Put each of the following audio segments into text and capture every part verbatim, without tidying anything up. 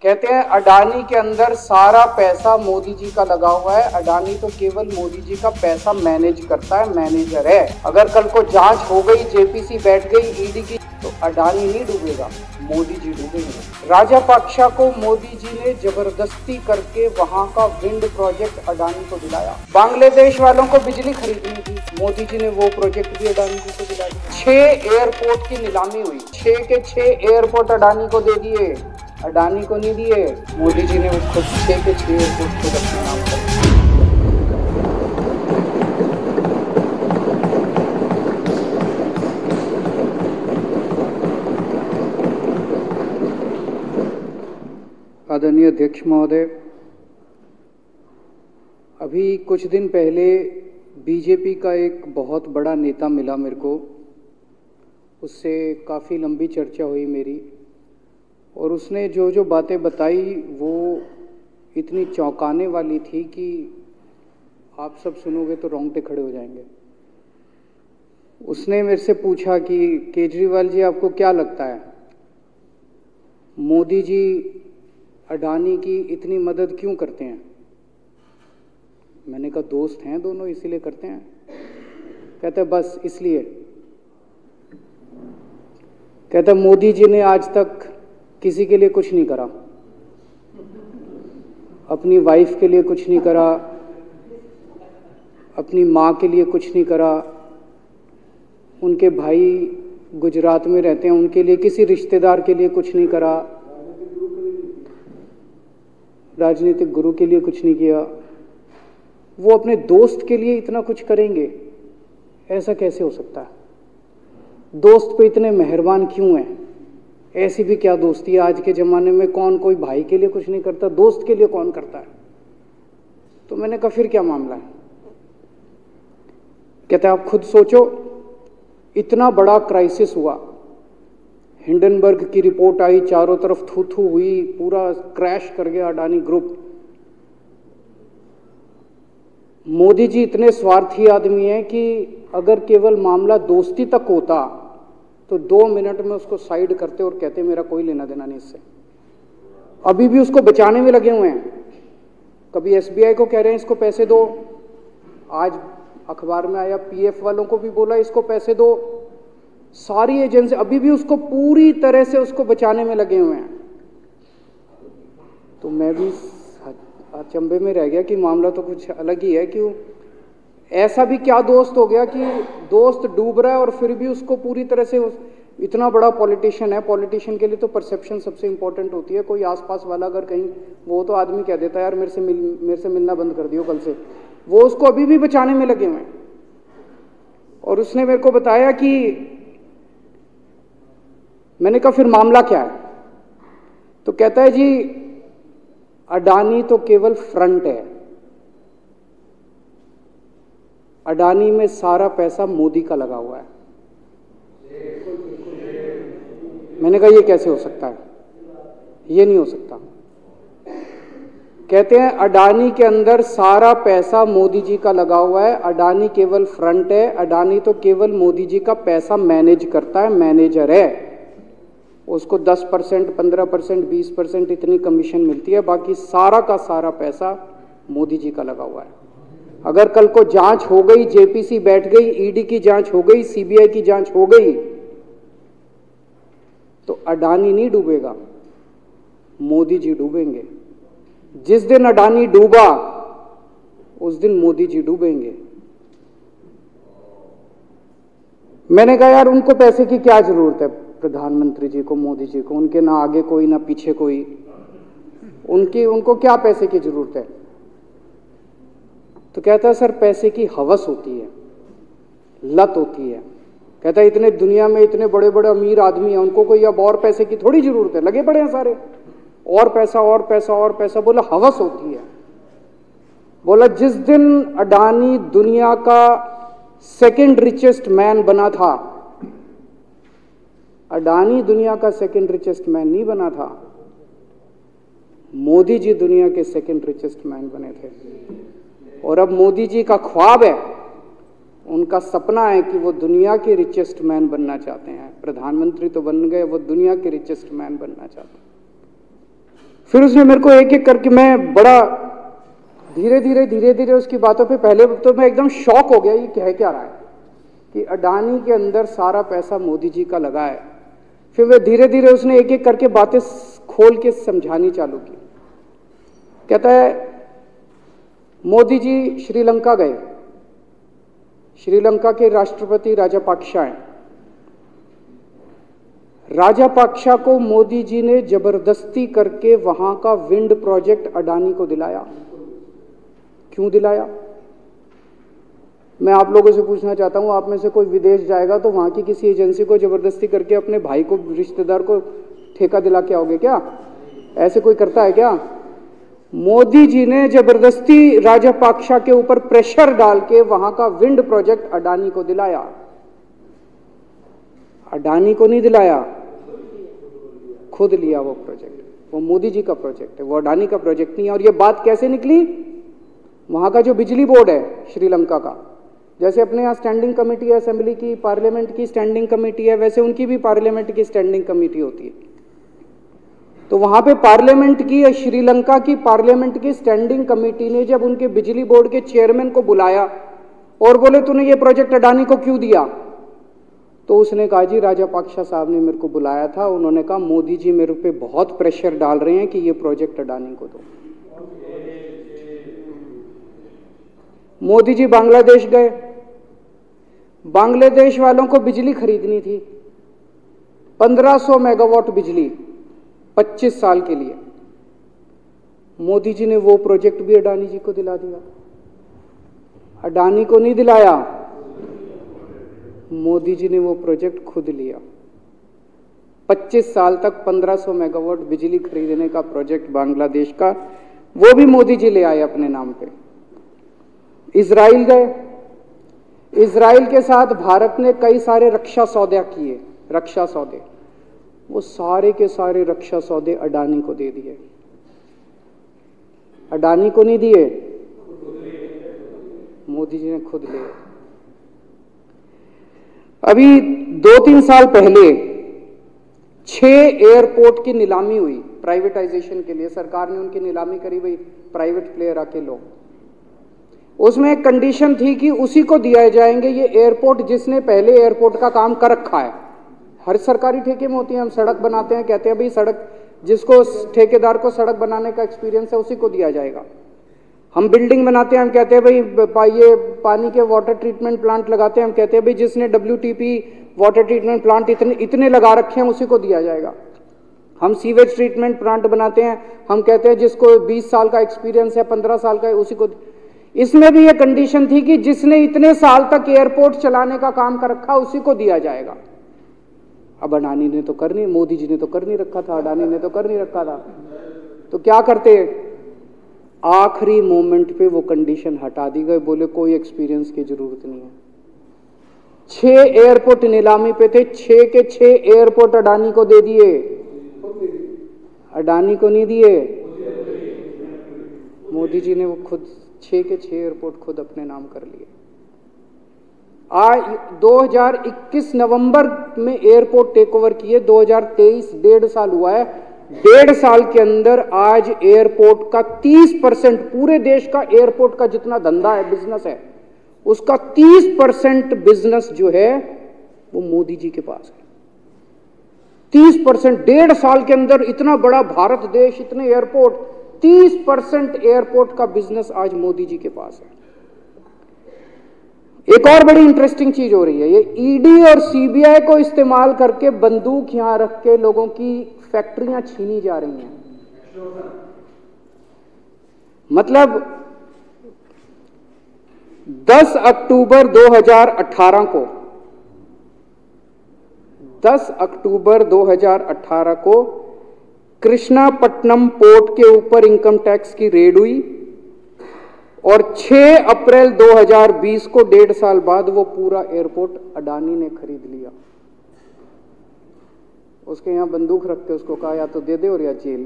कहते हैं अडानी के अंदर सारा पैसा मोदी जी का लगा हुआ है। अडानी तो केवल मोदी जी का पैसा मैनेज करता है, मैनेजर है। अगर कल को जांच हो गई, जेपीसी बैठ गई ईडी की, तो अडानी नहीं डूबेगा, मोदी जी डूबेंगे। राजापाक्सा को मोदी जी ने जबरदस्ती करके वहां का विंड प्रोजेक्ट अडानी को दिलाया। बांग्लादेश वालों को बिजली खरीदनी थी, मोदी जी ने वो प्रोजेक्ट भी अडानी जी को दिला दिया। छह एयरपोर्ट की नीलामी हुई, छह के छह एयरपोर्ट अडानी को दे दिए, अडानी को नहीं दिए। मोदी जी ने उसको छह के छह एयरपोर्ट को अपने नाम कर। आदरणीय अध्यक्ष महोदय, अभी कुछ दिन पहले बीजेपी का एक बहुत बड़ा नेता मिला मेरे को, उससे काफ़ी लंबी चर्चा हुई मेरी, और उसने जो जो बातें बताई वो इतनी चौंकाने वाली थी कि आप सब सुनोगे तो रोंगटे खड़े हो जाएंगे। उसने मेरे से पूछा कि केजरीवाल जी, आपको क्या लगता है मोदी जी अडानी की इतनी मदद क्यों करते हैं? मैंने कहा दोस्त हैं दोनों, इसीलिए करते हैं। कहते बस इसलिए। कहते मोदी जी ने आज तक किसी के लिए कुछ नहीं करा, अपनी वाइफ के लिए कुछ नहीं करा, अपनी माँ के लिए कुछ नहीं करा, उनके भाई गुजरात में रहते हैं उनके लिए, किसी रिश्तेदार के लिए कुछ नहीं करा, राजनीतिक गुरु के लिए कुछ नहीं किया। वो अपने दोस्त के लिए इतना कुछ करेंगे, ऐसा कैसे हो सकता है? दोस्त पे इतने मेहरबान क्यों हैं? ऐसी भी क्या दोस्ती है? आज के ज़माने में कौन कोई भाई के लिए कुछ नहीं करता, दोस्त के लिए कौन करता है? तो मैंने कहा फिर क्या मामला है? कहते आप खुद सोचो, इतना बड़ा क्राइसिस हुआ, हिंडनबर्ग की रिपोर्ट आई, चारों तरफ थू थू हुई, पूरा क्रैश कर गया अडानी ग्रुप। मोदी जी इतने स्वार्थी आदमी हैं कि अगर केवल मामला दोस्ती तक होता तो दो मिनट में उसको साइड करते और कहते मेरा कोई लेना देना नहीं इससे। अभी भी उसको बचाने में लगे हुए हैं। कभी एसबीआई को कह रहे हैं इसको पैसे दो, आज अखबार में आया पीएफ वालों को भी बोला इसको पैसे दो। सारी एजेंसी अभी भी उसको पूरी तरह से उसको बचाने में लगे हुए हैं। तो मैं भी अचंभे में रह गया कि मामला तो कुछ अलग ही है। क्यों ऐसा भी क्या दोस्त हो गया कि दोस्त डूब रहा है और फिर भी उसको पूरी तरह से, इतना बड़ा पॉलिटिशियन है, पॉलिटिशियन के लिए तो परसेप्शन सबसे इंपॉर्टेंट होती है। कोई आसपास वाला अगर कहीं, वो तो आदमी कह देता है यार मेरे से मिल मेरे से मिलना बंद कर दियो कल से, वो उसको अभी भी बचाने में लगे हुए हैं। और उसने मेरे को बताया कि, मैंने कहा फिर मामला क्या है? तो कहता है जी अडानी तो केवल फ्रंट है, अडानी में सारा पैसा मोदी का लगा हुआ है। मैंने कहा ये कैसे हो सकता है? ये नहीं हो सकता। कहते हैं अडानी के अंदर सारा पैसा मोदी जी का लगा हुआ है, अडानी केवल फ्रंट है, अडानी तो केवल मोदी जी का पैसा मैनेज करता है, मैनेजर है। उसको दस परसेंट, पंद्रह परसेंट, बीस परसेंट इतनी कमीशन मिलती है, बाकी सारा का सारा पैसा मोदी जी का लगा हुआ है। अगर कल को जांच हो गई, जेपीसी बैठ गई, ईडी की जांच हो गई, सीबीआई की जांच हो गई, तो अडानी नहीं डूबेगा, मोदी जी डूबेंगे। जिस दिन अडानी डूबा उस दिन मोदी जी डूबेंगे। मैंने कहा यार उनको पैसे की क्या जरूरत है? प्रधानमंत्री जी को, मोदी जी को, उनके ना आगे कोई ना पीछे कोई, उनकी उनको क्या पैसे की जरूरत है? तो कहता है सर पैसे की हवस होती है, लत होती है। कहता है इतने दुनिया में इतने बड़े बड़े अमीर आदमी हैं, उनको कोई अब और पैसे की थोड़ी जरूरत है, लगे पड़े हैं सारे, और पैसा और पैसा और पैसा। बोला हवस होती है। बोला जिस दिन अडानी दुनिया का सेकंड रिचेस्ट मैन बना था, अडानी दुनिया का सेकंड रिचेस्ट मैन नहीं बना था, मोदी जी दुनिया के सेकंड रिचेस्ट मैन बने थे। और अब मोदी जी का ख्वाब है, उनका सपना है कि वो दुनिया के रिचेस्ट मैन बनना चाहते हैं। प्रधानमंत्री तो बन गए, वो दुनिया के रिचेस्ट मैन बनना चाहते हैं। फिर उसने मेरे को एक एक करके, मैं बड़ा धीरे धीरे धीरे धीरे उसकी बातों पे, पहले तो मैं एकदम शॉक हो गया, ये कह क्या रहा है कि अडानी के अंदर सारा पैसा मोदी जी का लगा है। फिर वे धीरे धीरे उसने एक एक करके बातें खोल के समझानी चालू की। कहता है मोदी जी श्रीलंका गए, श्रीलंका के राष्ट्रपति राजापाक्सा हैं। राजापाक्सा को मोदी जी ने जबरदस्ती करके वहां का विंड प्रोजेक्ट अडानी को दिलाया। क्यों दिलाया? मैं आप लोगों से पूछना चाहता हूं, आप में से कोई विदेश जाएगा तो वहां की किसी एजेंसी को जबरदस्ती करके अपने भाई को, रिश्तेदार को ठेका दिला के आओगे क्या? ऐसे कोई करता है क्या? मोदी जी ने जबरदस्ती राजापाक्सा के ऊपर प्रेशर डाल के वहां का विंड प्रोजेक्ट अडानी को दिलाया। अडानी को नहीं दिलाया, खुद लिया वो प्रोजेक्ट। वो मोदी जी का प्रोजेक्ट है, वो अडानी का प्रोजेक्ट नहीं है। और ये बात कैसे निकली? वहां का जो बिजली बोर्ड है श्रीलंका का, जैसे अपने यहाँ स्टैंडिंग कमेटी है असेंबली की, पार्लियामेंट की स्टैंडिंग कमेटी है, वैसे उनकी भी पार्लियामेंट की स्टैंडिंग कमेटी होती है। तो वहां पे पार्लियामेंट की, श्रीलंका की पार्लियामेंट की स्टैंडिंग कमेटी ने जब उनके बिजली बोर्ड के चेयरमैन को बुलाया और बोले तूने ये प्रोजेक्ट अडानी को क्यों दिया, तो उसने कहा जी राजापाक्सा साहब ने मेरे को बुलाया था, उन्होंने कहा मोदी जी मेरे पे बहुत प्रेशर डाल रहे हैं कि ये प्रोजेक्ट अडानी को दो। मोदी जी बांग्लादेश गए, बांग्लादेश वालों को बिजली खरीदनी थी, पंद्रह सौ मेगावाट बिजली पच्चीस साल के लिए। मोदी जी ने वो प्रोजेक्ट भी अडानी जी को दिला दिया। अडानी को नहीं दिलाया, मोदी जी ने वो प्रोजेक्ट खुद लिया। पच्चीस साल तक पंद्रह सौ मेगावाट बिजली खरीदने का प्रोजेक्ट बांग्लादेश का, वो भी मोदी जी ले आए अपने नाम पे। इजराइल गए, इजराइल के साथ भारत ने कई सारे रक्षा सौदे किए, रक्षा सौदे, वो सारे के सारे रक्षा सौदे अडानी को दे दिए। अडानी को नहीं दिए, मोदी जी ने खुद लिए। अभी दो तीन साल पहले छह एयरपोर्ट की नीलामी हुई प्राइवेटाइजेशन के लिए, सरकार ने उनकी नीलामी करी, भाई प्राइवेट प्लेयर आके लो। उसमें एक कंडीशन थी कि उसी को दिया जाएंगे ये एयरपोर्ट जिसने पहले एयरपोर्ट का काम कर रखा है। हर सरकारी ठेके में होती है, हम सड़क बनाते हैं, कहते हैं भाई सड़क, जिसको ठेकेदार को सड़क बनाने का एक्सपीरियंस है उसी को दिया जाएगा। हम बिल्डिंग बनाते हैं, हम कहते हैं भाई ये पानी के वाटर ट्रीटमेंट प्लांट लगाते हैं, हम कहते हैं भाई जिसने डब्ल्यूटीपी वाटर ट्रीटमेंट प्लांट इतने इतने लगा रखे हैं उसी को दिया जाएगा। हम सीवेज ट्रीटमेंट प्लांट बनाते हैं, हम कहते हैं जिसको बीस साल का एक्सपीरियंस है, पंद्रह साल का है, उसी को। इसमें भी ये कंडीशन थी कि जिसने इतने साल तक एयरपोर्ट चलाने का काम कर रखा उसी को दिया जाएगा। अब अडानी ने तो कर नहीं, मोदी जी ने तो कर नहीं रखा था, अडानी ने तो कर नहीं रखा था, तो क्या करते? आखिरी मोमेंट पे वो कंडीशन हटा दी गई, बोले कोई एक्सपीरियंस की जरूरत नहीं है। छह एयरपोर्ट नीलामी पे थे, छह के छह एयरपोर्ट अडानी को दे दिए, अडानी को नहीं दिए, मोदी जी ने वो खुद छह के छह एयरपोर्ट खुद अपने नाम कर लिए। आज दो हज़ार इक्कीस नवंबर में एयरपोर्ट टेक ओवर किए, दो हज़ार तेईस डेढ़ साल हुआ है। डेढ़ साल के अंदर आज एयरपोर्ट का तीस परसेंट, पूरे देश का एयरपोर्ट का जितना धंधा है, बिजनेस है, उसका तीस परसेंट बिजनेस जो है वो मोदी जी के पास है। तीस परसेंट डेढ़ साल के अंदर, इतना बड़ा भारत देश, इतने एयरपोर्ट, तीस परसेंट एयरपोर्ट का बिजनेस आज मोदी जी के पास है। एक और बड़ी इंटरेस्टिंग चीज हो रही है, ये ईडी और सीबीआई को इस्तेमाल करके बंदूक यहां रख के लोगों की फैक्ट्रियां छीनी जा रही हैं। मतलब दस अक्टूबर दो हज़ार अठारह को दस अक्टूबर दो हज़ार अठारह को कृष्णापट्टनम पोर्ट के ऊपर इनकम टैक्स की रेड हुई और छह अप्रैल दो हज़ार बीस को, डेढ़ साल बाद, वो पूरा एयरपोर्ट अडानी ने खरीद लिया। उसके यहां बंदूक रख के उसको कहा या तो दे दे और या जेल।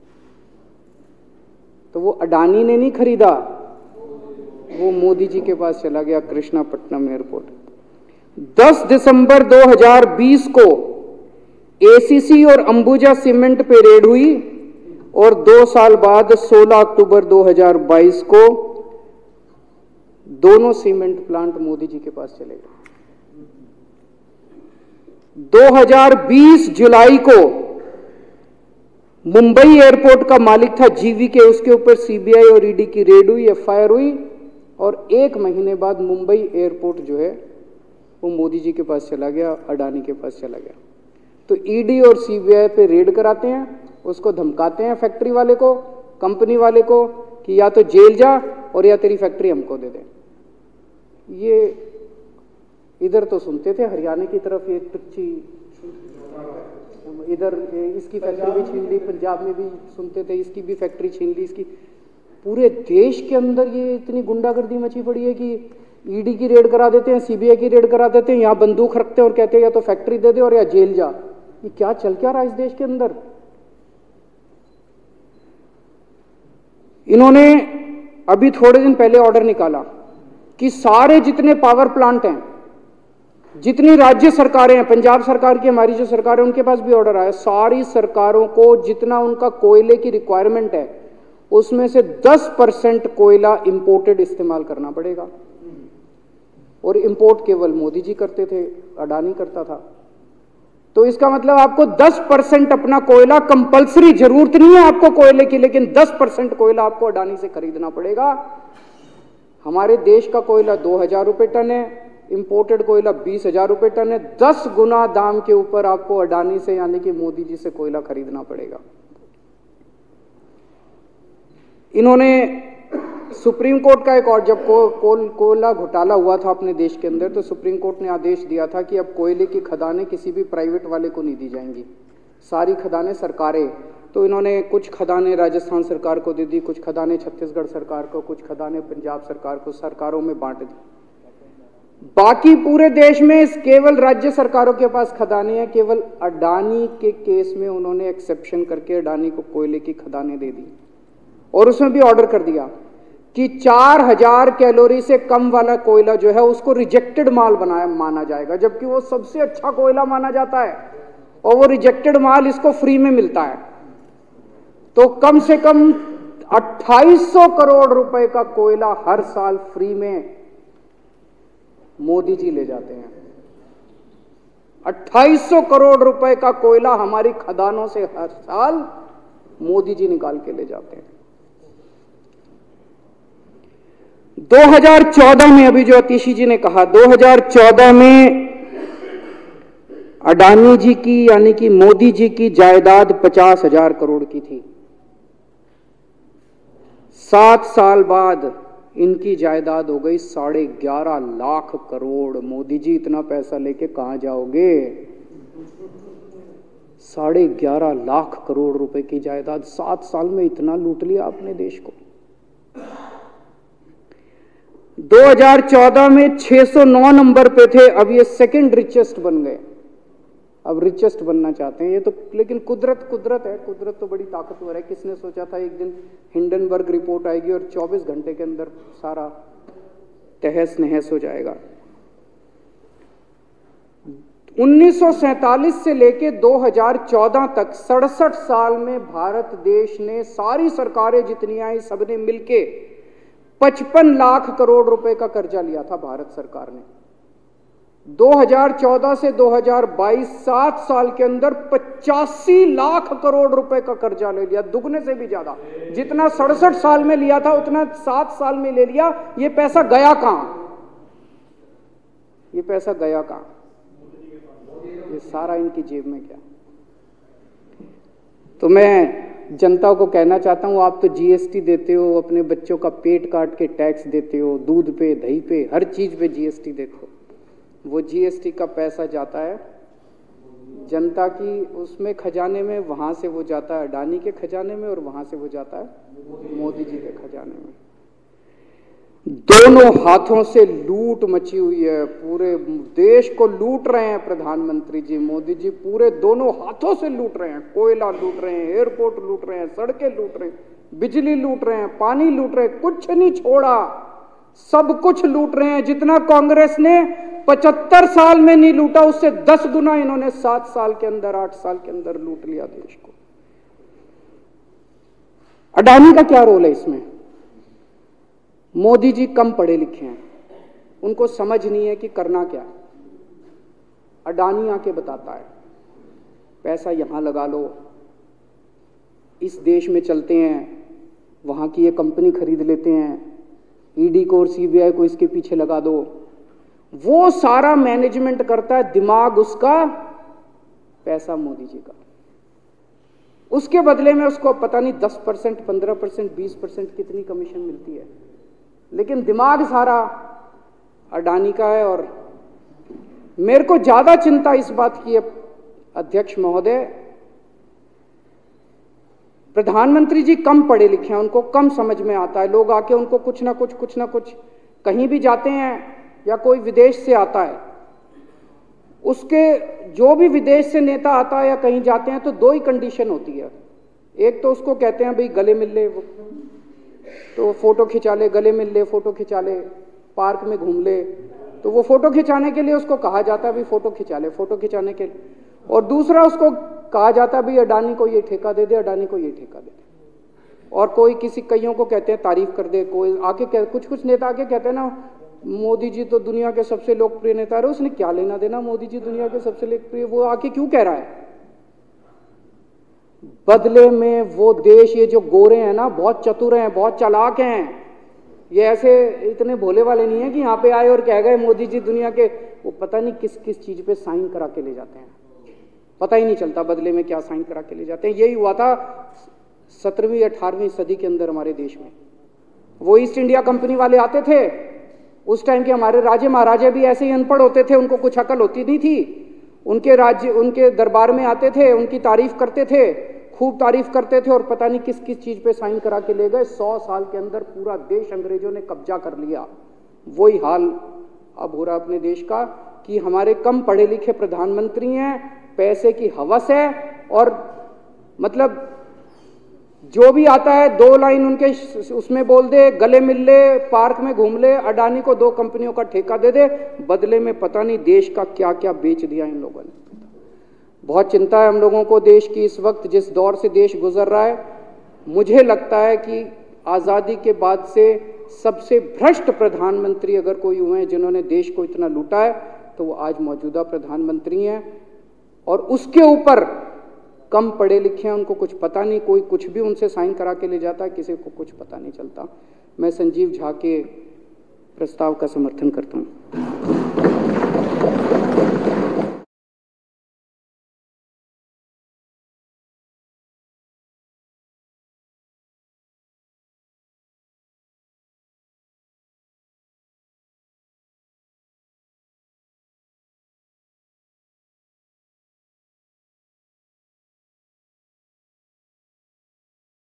तो वो अडानी ने नहीं खरीदा, वो मोदी जी के पास चला गया कृष्णापट्टनम एयरपोर्ट। दस दिसंबर दो हज़ार बीस को एसीसी और अंबुजा सीमेंट पे रेड हुई और दो साल बाद सोलह अक्टूबर दो हज़ार बाईस को दोनों सीमेंट प्लांट मोदी जी के पास चले गए। दो हज़ार बीस जुलाई को मुंबई एयरपोर्ट का मालिक था जीवीके, उसके ऊपर सीबीआई और ईडी की रेड हुई, एफआईआर हुई, और एक महीने बाद मुंबई एयरपोर्ट जो है वो मोदी जी के पास चला गया, अडानी के पास चला गया। तो ईडी और सीबीआई पे रेड कराते हैं, उसको धमकाते हैं फैक्ट्री वाले को, कंपनी वाले को, कि या तो जेल जा और या तेरी फैक्ट्री हमको दे दे। ये इधर तो सुनते थे हरियाणा की तरफ ये तुच्छी, इधर इसकी फैक्ट्री भी छीन ली, पंजाब में भी सुनते थे इसकी भी फैक्ट्री छीन ली, इसकी। पूरे देश के अंदर ये इतनी गुंडागर्दी मची पड़ी है कि ईडी की रेड करा देते हैं, सीबीआई की रेड करा देते हैं, यहाँ बंदूक रखते हैं और कहते हैं या तो फैक्ट्री दे दे और या जेल जा। ये क्या चल क्या रहा है इस देश के अंदर? इन्होंने अभी थोड़े दिन पहले ऑर्डर निकाला कि सारे जितने पावर प्लांट हैं, जितनी राज्य सरकारें हैं, पंजाब सरकार की, हमारी जो सरकार है, उनके पास भी ऑर्डर आया, सारी सरकारों को जितना उनका कोयले की रिक्वायरमेंट है उसमें से दस परसेंट कोयला इंपोर्टेड इस्तेमाल करना पड़ेगा। और इंपोर्ट केवल मोदी जी करते थे, अडानी करता था। तो इसका मतलब आपको दस परसेंट अपना कोयला कंपलसरी, जरूरत नहीं है आपको कोयले की, लेकिन दस परसेंट कोयला आपको अडानी से खरीदना पड़ेगा। हमारे देश का कोयला दो हजार रुपए टन है, इंपोर्टेड कोयला बीस हजार रुपए टन है। दस गुना दाम के ऊपर आपको अडानी से यानी कि मोदी जी से कोयला खरीदना पड़ेगा। इन्होंने सुप्रीम कोर्ट का एक और, जब को, कोल कोयला घोटाला हुआ था अपने देश के अंदर, तो सुप्रीम कोर्ट ने आदेश दिया था कि अब कोयले की खदानें किसी भी प्राइवेट वाले को नहीं दी जाएंगी, सारी खदानें सरकारें। तो इन्होंने कुछ खदानें राजस्थान सरकार को दे दी, कुछ खदानें छत्तीसगढ़ सरकार को, कुछ खदानें पंजाब सरकार को, सरकारों में बांट दी। बाकी पूरे देश में केवल राज्य सरकारों के पास खदानें हैं। केवल अडानी के केस में उन्होंने एक्सेप्शन करके अडानी को कोयले की खदानें दे दी, और उसमें भी ऑर्डर कर दिया कि चार हजार कैलोरी से कम वाला कोयला जो है उसको रिजेक्टेड माल बनाया माना जाएगा, जबकि वो सबसे अच्छा कोयला माना जाता है, और वो रिजेक्टेड माल इसको फ्री में मिलता है। तो कम से कम अट्ठाईस सौ करोड़ रुपए का कोयला हर साल फ्री में मोदी जी ले जाते हैं। अट्ठाईस सौ करोड़ रुपए का कोयला हमारी खदानों से हर साल मोदी जी निकाल के ले जाते हैं। दो हज़ार चौदह में, अभी जो अतिशी जी ने कहा, दो हज़ार चौदह में अडानी जी की यानी कि मोदी जी की जायदाद पचास हजार करोड़ की थी। सात साल बाद इनकी जायदाद हो गई साढ़े ग्यारह लाख करोड़। मोदी जी इतना पैसा लेके कहां जाओगे? साढ़े ग्यारह लाख करोड़ रुपए की जायदाद, सात साल में इतना लूट लिया अपने देश को। दो हज़ार चौदह में छह सौ नौ नंबर पे थे, अब ये सेकंड रिचेस्ट बन गए, अब रिचेस्ट बनना चाहते हैं ये तो। लेकिन कुदरत कुदरत है, कुदरत तो बड़ी ताकतवर है। किसने सोचा था एक दिन हिंडनबर्ग रिपोर्ट आएगी और चौबीस घंटे के अंदर सारा तहस नहस हो जाएगा। उन्नीस सौ सैंतालीस से लेके दो हज़ार चौदह तक सड़सठ साल में भारत देश ने, सारी सरकारें जितनी आई सबने मिलके पचपन लाख करोड़ रुपए का कर्जा लिया था भारत सरकार ने। दो हज़ार चौदह से दो हज़ार बाईस सात साल के अंदर पचासी लाख करोड़ रुपए का कर्जा ले लिया, दुगने से भी ज्यादा। जितना सड़सठ साल में लिया था उतना सात साल में ले लिया। ये पैसा गया कहां? ये पैसा गया कहां? ये सारा इनकी जेब में गया। तो मैं जनता को कहना चाहता हूं, आप तो जीएसटी देते हो, अपने बच्चों का पेट काट के टैक्स देते हो, दूध पे, दही पे, हर चीज पे जीएसटी देते हो। वो जीएसटी का पैसा जाता है जनता की उसमें खजाने में, वहां से वो जाता है अडानी के खजाने में, और वहां से वो जाता है मोदी जी के खजाने में। दोनों हाथों से लूट मची हुई है, पूरे देश को लूट रहे हैं प्रधानमंत्री जी, मोदी जी पूरे दोनों हाथों से लूट रहे हैं। कोयला लूट रहे हैं, एयरपोर्ट लूट रहे हैं, सड़कें लूट रहे हैं, बिजली लूट रहे हैं, पानी लूट रहे हैं, कुछ नहीं छोड़ा, सब कुछ लूट रहे हैं। जितना कांग्रेस ने पचहत्तर साल में नहीं लूटा, उससे दस गुना इन्होंने सात साल के अंदर, आठ साल के अंदर लूट लिया देश को। अडानी का क्या रोल है इसमें? मोदी जी कम पढ़े लिखे हैं, उनको समझ नहीं है कि करना क्या है। अडानी आके बताता है पैसा यहां लगा लो, इस देश में चलते हैं, वहां की ये कंपनी खरीद लेते हैं, ईडी को और सीबीआई को इसके पीछे लगा दो। वो सारा मैनेजमेंट करता है, दिमाग उसका, पैसा मोदी जी का। उसके बदले में उसको पता नहीं दस परसेंट, पंद्रह परसेंट, बीस परसेंट कितनी कमीशन मिलती है, लेकिन दिमाग सारा अडानी का है। और मेरे को ज्यादा चिंता इस बात की है अध्यक्ष महोदय, प्रधानमंत्री जी कम पढ़े लिखे हैं, उनको कम समझ में आता है। लोग आके उनको कुछ ना कुछ कुछ ना कुछ, कहीं भी जाते हैं या कोई विदेश से आता है, उसके जो भी विदेश से नेता आता है या कहीं जाते हैं तो दो ही कंडीशन होती है। एक तो उसको कहते हैं भाई गले मिल ले, तो फोटो खिंचा ले, गले मिल ले, फोटो खिंचा ले, पार्क में घूम ले, तो वो फोटो खिंचाने के लिए उसको कहा जाता है भाई फोटो खिंचा ले, फोटो खिंचाने के लिए। और दूसरा उसको कहा जाता है भाई अडानी को ये ठेका दे दे, अडानी को ये ठेका दे दे। और कोई किसी कईयों को कहते हैं तारीफ कर दे, कोई आके कह, कुछ कुछ नेता आके कहते हैं ना मोदी जी तो दुनिया के सबसे लोकप्रिय नेता है। उसने क्या लेना देना मोदी जी दुनिया के सबसे लोकप्रिय, वो आके क्यों कह रहा है? बदले में वो देश, ये जो गोरे हैं ना, बहुत चतुर हैं, बहुत चालाक हैं, ये ऐसे इतने भोले वाले नहीं है कि यहाँ पे आए और कह गए मोदी जी दुनिया के, वो पता नहीं किस किस चीज पे साइन करा के ले जाते हैं, पता ही नहीं चलता बदले में क्या साइन करा के ले जाते हैं। यही हुआ था सत्रहवीं अठारहवीं सदी के अंदर हमारे देश में। वो ईस्ट इंडिया कंपनी वाले आते थे, उस टाइम के हमारे राजे महाराजे भी ऐसे ही अनपढ़ होते थे, उनको कुछ अकल होती नहीं थी। उनके राज्य, उनके दरबार में आते थे, उनकी तारीफ करते थे, खूब तारीफ करते थे, और पता नहीं किस किस चीज पे साइन करा के ले गए। सौ साल के अंदर पूरा देश अंग्रेजों ने कब्जा कर लिया। वही हाल अब हो रहा अपने देश का कि हमारे कम पढ़े लिखे प्रधानमंत्री हैं, पैसे की हवस है, और मतलब जो भी आता है दो लाइन उनके उसमें बोल दे, गले मिल ले, पार्क में घूम ले, अडानी को दो कंपनियों का ठेका दे दे, बदले में पता नहीं देश का क्या क्या बेच दिया इन लोगों ने। बहुत चिंता है हम लोगों को देश की इस वक्त, जिस दौर से देश गुजर रहा है। मुझे लगता है कि आज़ादी के बाद से सबसे भ्रष्ट प्रधानमंत्री अगर कोई हुए हैं जिन्होंने देश को इतना लूटा है, तो वो आज मौजूदा प्रधानमंत्री हैं। और उसके ऊपर कम पढ़े लिखे हैं, उनको कुछ पता नहीं, कोई कुछ भी उनसे साइन करा के ले जाता है, किसी को कुछ पता नहीं चलता। मैं संजीव झा के प्रस्ताव का समर्थन करता हूं।